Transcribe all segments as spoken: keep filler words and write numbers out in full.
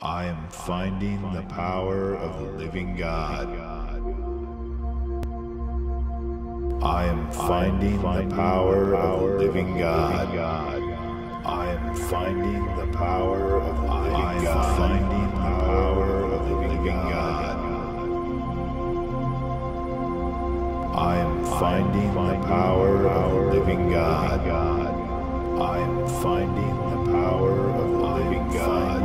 I am finding the power of the living God. I am finding the power of the living God. I am finding the power of the living God. I am finding the power of the living God. I am finding the power of the living God. I am finding the power of the living God.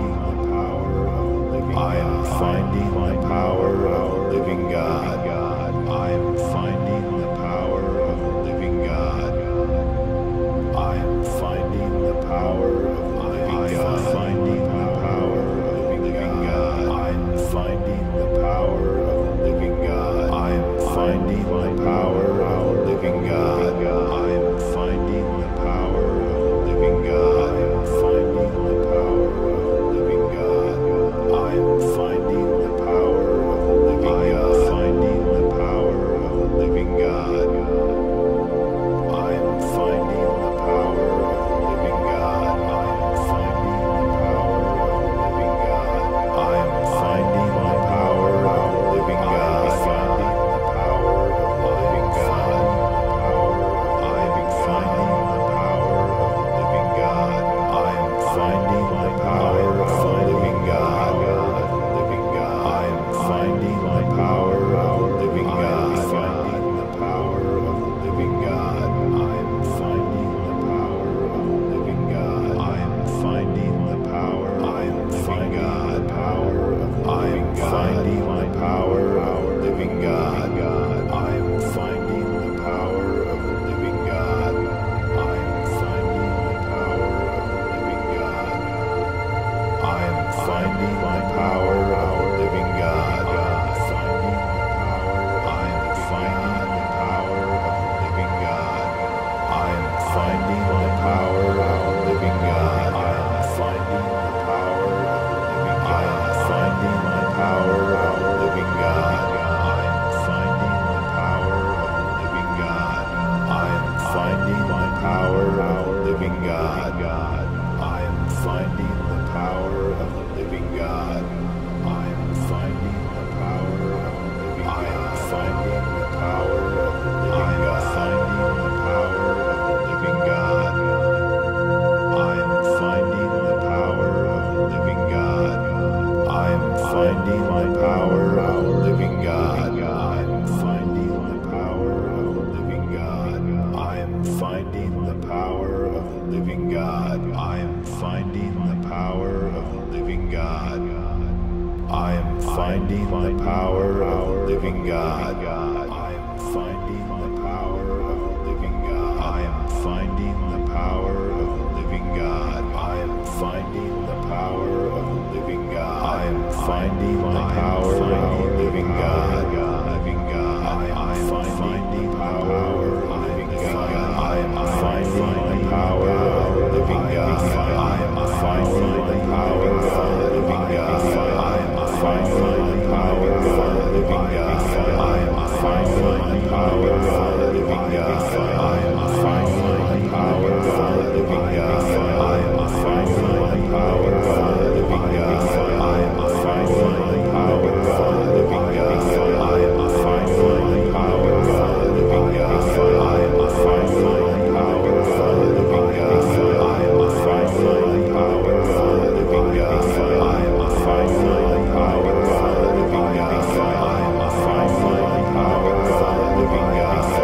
I am finding the power of the living God. I am finding the power of the living God. I am finding the power of the living God. Finding the power of the living God. I am finding the power of the living God. I am finding the power of the living God. I am finding the power of the living God. I am finding the power of the living God. I am finding the power of the living God. Finding the power of the living God. I am finding the power of the living God. I am finding the power of the living God. I am finding the power of the living God. Finding the power of the living God. I am finding the power of the living God. I am finding the power of the living God. I am finding the power of the living God. Finding the power of the living God. I am finding the power of the living God. I am finding the power. I am finding the power of I am finding the power of the living God. I am finding the power of the living God. I am finding the power of the living God. I am finding the power of the living God. I am finding the power of the living God. I am finding the power of the living God. I am finding the power of the living God. I am finding the power of the living God. I am finding the power of the living God. I am finding the power of the living God. I am finding the power of the living God. I am finding the power of the living God. I am finding the power of the living God. Finding the power of the living God. I am finding the power of the living God. I am finding the power of the living God. I am finding the power of the living God. I am finding the power of the living God. I am finding the power of the living God. I am finding the power of the living God. I am finding the power of the living God. I am finding the power of the living God. I am finding the power of the living God. I am finding the power of the living God. Living God. I am finding the power of the living God. I am finding the power of the living God. I am finding the power of the living God. I am finding the power of the living God. I am finding the power of the living God. I am finding the power of the living God. I am finding the power of the living God. I am finding the power of the living God. I am finding the power of the living God. I am finding the power of the living God. I am finding the power of the living God. I am finding the power of the living God. I am finding the power of the living God.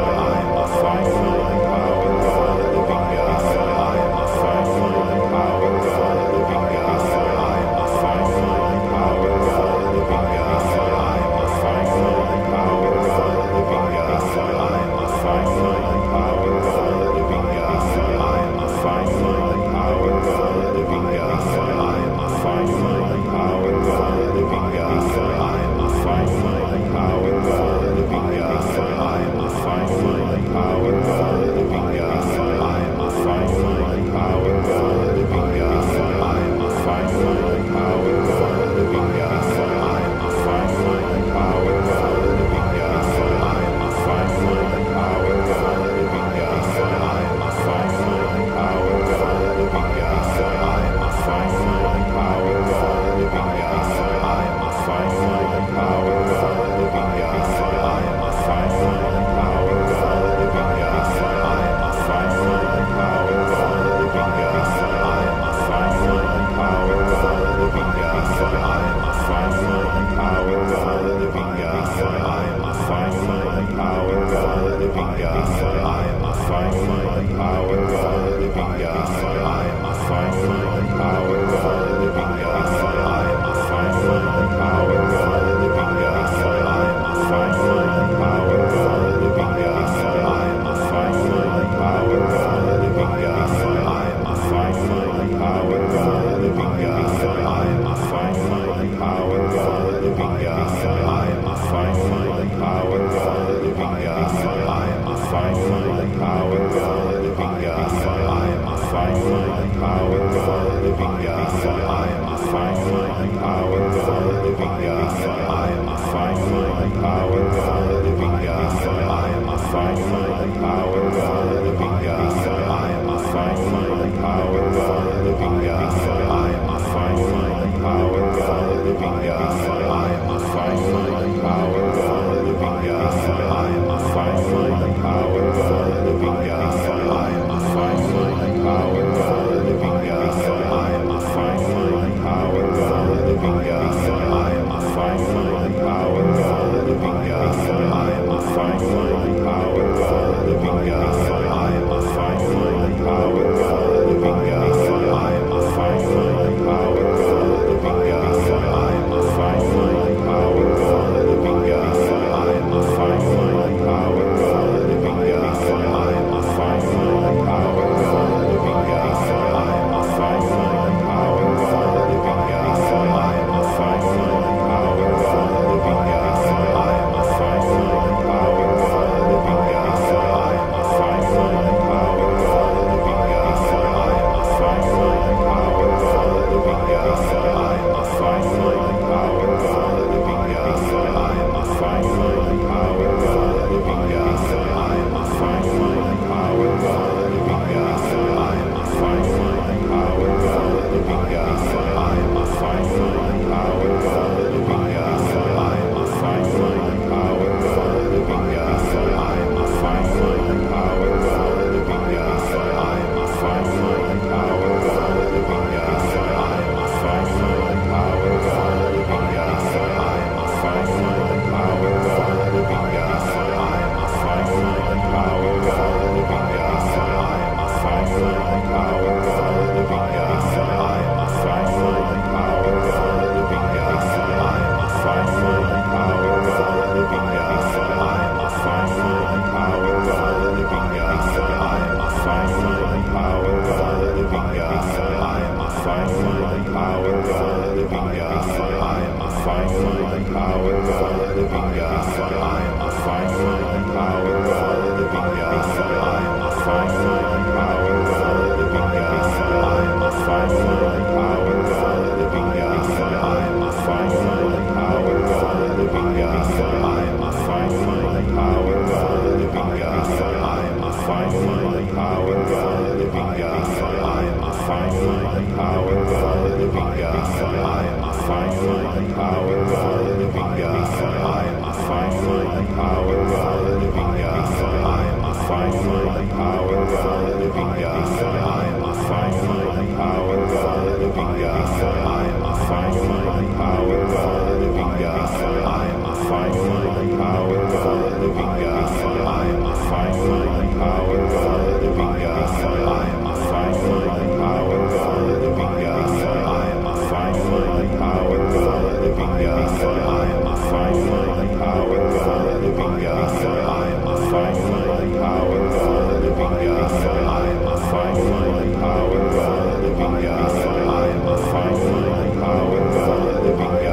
Power,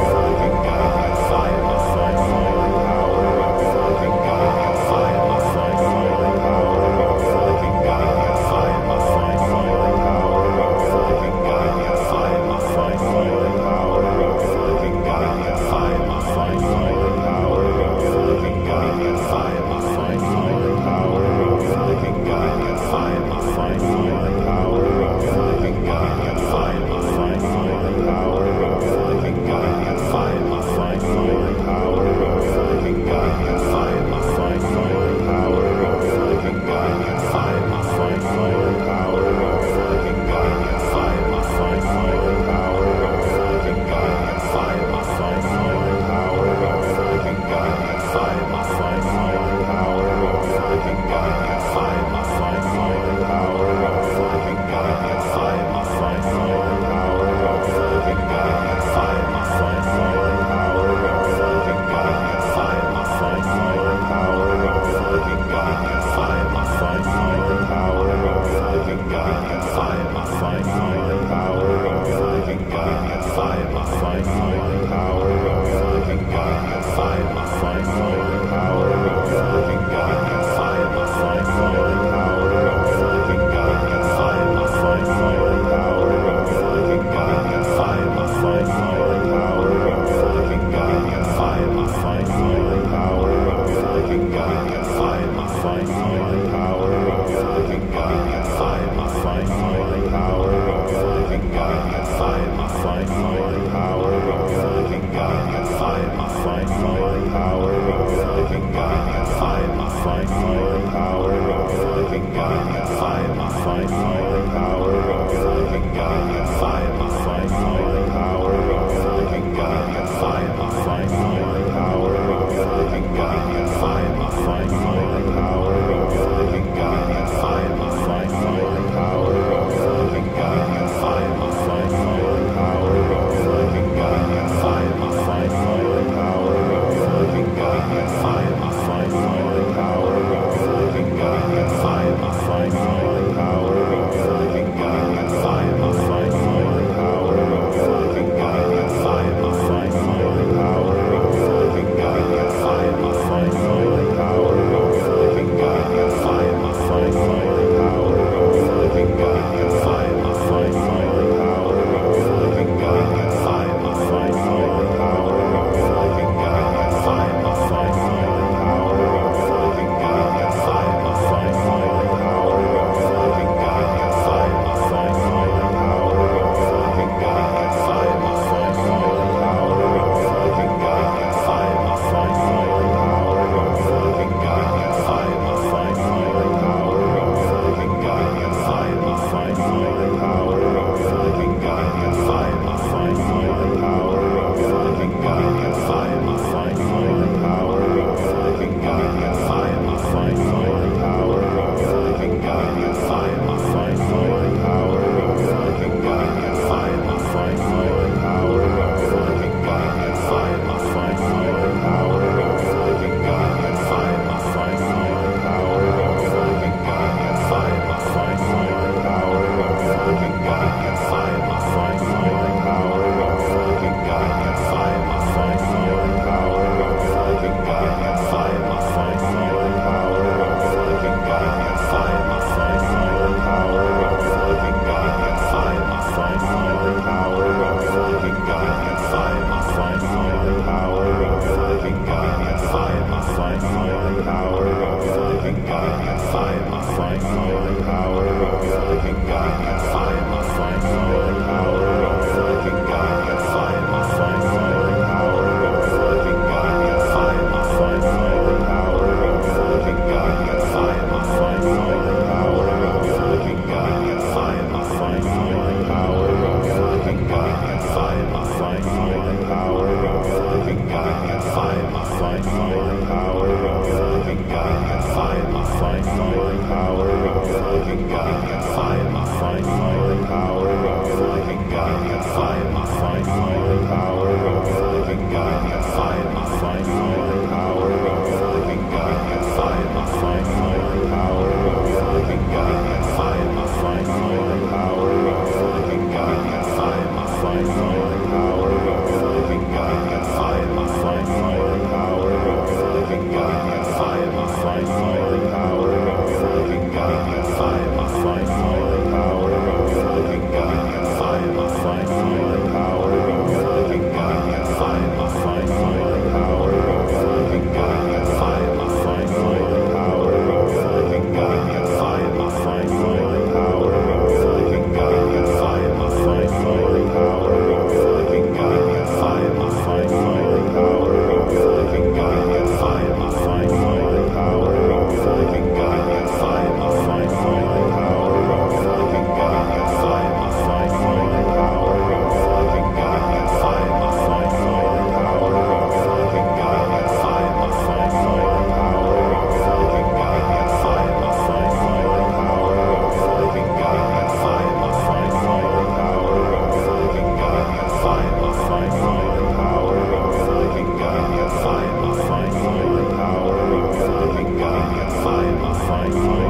of the living God. I am finding the power of power of the living God. Find my finding the power of the living God. Find my finding the power of the living God. Find my finding the power of the living God. Find my finding the power of the living God. Find my finding the power of the living God. Find my finding the power of the living God. Find my finding the power of the living God. Find my finding the power of the living God. Find my finding the power of the living God. Find my finding the power of the living God. Find my finding the power of the living God. Find my finding the power of the living God. Find my finding the power of the living God. Find my finding the power of the living God. Find my finding the power of the living God. Find my finding the power of the living God. Find my finding the power of the living God. Find my finding the power of the living God. Find my finding the power of the living God. Find my finding the power of the living God. Find my finding the power of the living God. Find my finding the power of the living God. Find my finding the power of the living God. Find my finding the power of the living God. Find my finding the power of the living God. Find my finding the power of the living God. Find my finding the power of the living God. Find my finding the power of the living God. Find my finding the power of the living God. Find my finding the power of the living God. Find my finding the power of the living God. Find my finding the power of the living God. Find my finding the power of the living God. Find my finding the power of the living God. Find my finding the power of the living God. Find my finding the power of the living God. Find my finding the power of the living God. Find my finding the power of the living God. Find my finding the power of the living God. Find my finding the power of the living God. Find my finding the power of the living God. Find my finding the power of the living God. Find my finding the power of the living God. Find my finding the power of the living God. Find my finding the power of the living God. Find my finding the power of the living God. Find my finding the power of the living God. Find my finding the power of the living God. Find my finding the power of the living God. Find my finding the power of the living God. Find my finding the power of the living God. Find my finding the power of the living God. Find my finding the power of the living God. Find my finding the power of the living God. Find my finding the power of the living God. Find my finding the power of the living God. Find my finding the power of the living God. Find my finding the power of the living God. Find my finding the power of the living God. Find my finding the power of the living God. Find my finding the power of the living God. Find my finding the power of the living God. Find my finding the power of the living God. Find my finding the power of the living God. Find my finding the power of the living God. Find my finding the power of the living God. Find my finding the power of the living God. Find my finding the power of the living God. Find my finding the power of the living God. Find my finding the power of the living God. Find my finding